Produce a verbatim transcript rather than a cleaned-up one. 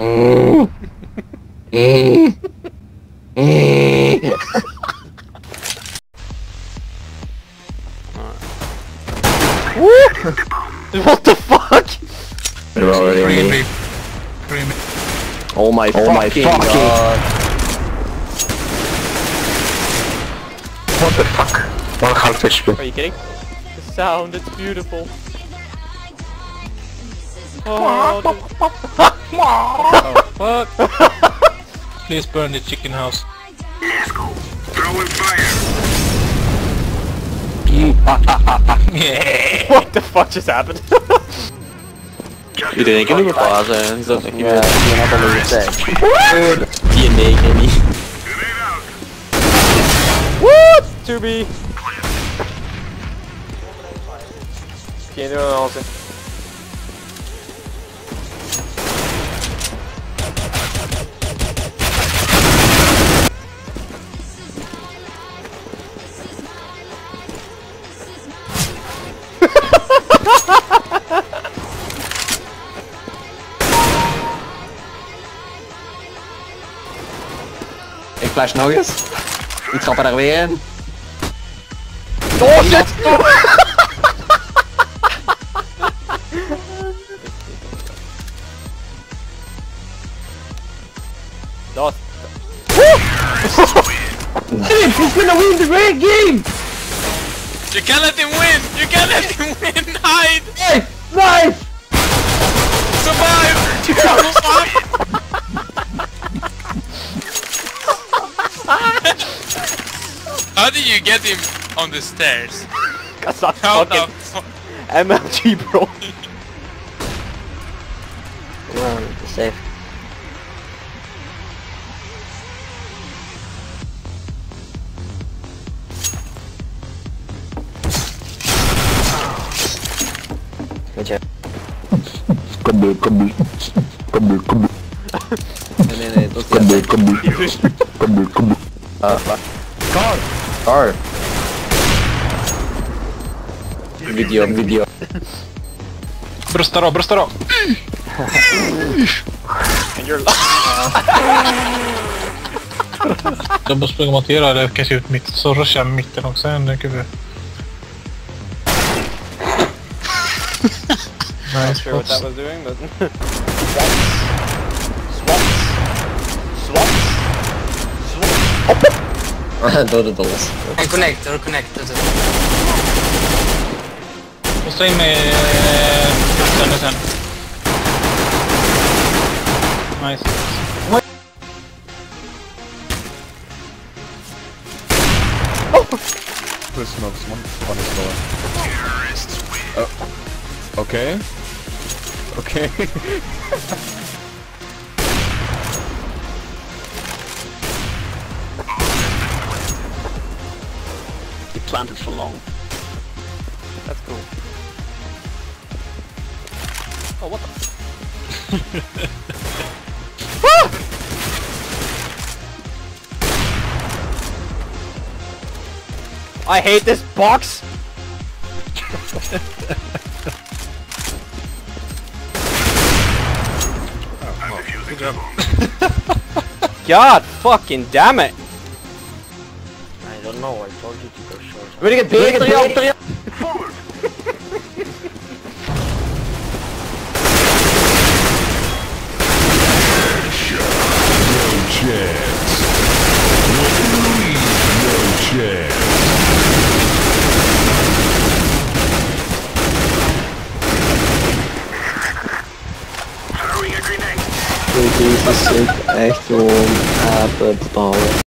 Mm. Mm. Mm. What the fuck? Creamy. Creamy. Oh my Oh my fucking fucking god. What the fuck? One half H P. Are you kidding? The sound, it's beautiful. Oh, Oh, fuck. Please burn the chicken house. Let's go. Throwing fire. Yeah. what the fuck just happened? Iedereen kan er pasen. Is dat niet meer? Ja, die had al een sec. Die nee, ken niet. Grenade out. What? To be. Geen doen aan alles. Ik flash nog eens. Ik trap er weer in. Oh shit! Dat. He's gonna win the red game! You can't let him win! You can't let him win! Hide! Nice! Nice! Survive! How did you get him on the stairs? Cause that's How the fucking fuck? M L G, bro. Well, safe. Good job. Kom weer, kom weer. Kom weer, kom weer. Nee, nee, nee, dat Kom weer, kom weer. Kom weer, kom weer. Ah, fuck. Car! Car! Video, video. Bröstar av, bröstar av! And you're Jag måste springa och montera eller kanske ut mitt, så rushar jag mitten också. En gubbe. not Nice. sure what that was doing, but swaps, swaps, swaps, swaps. Door de dolls. And connect, or connect. Måste in med kusten sen. Nice. Please smoke, someone. One is lower. Terrorists win. Oh. Okay. Okay. He planted for long. That's cool. Oh, what the? Ah! I hate this box. I'm defusing the bomb. God fucking damn it. I don't know, I told you to go short. Wil ik het beter, Jan? Forward. No chance. No chance. Throwing a grenade. Deze is echt gewoon apen bouwen.